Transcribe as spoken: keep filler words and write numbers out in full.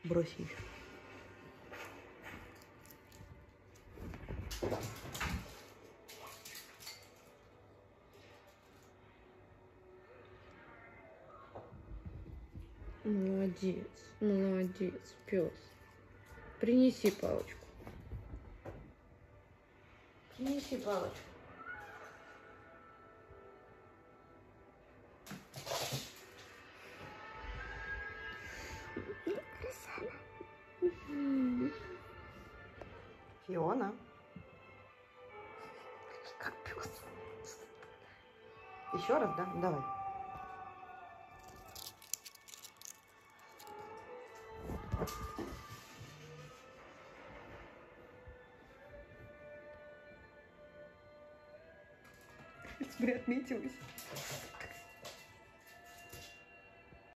бросить. Молодец, молодец, пес. Принеси палочку. Принеси палочку. Фиона. Как пес. Еще раз, да? Давай. Смотри, отметилась.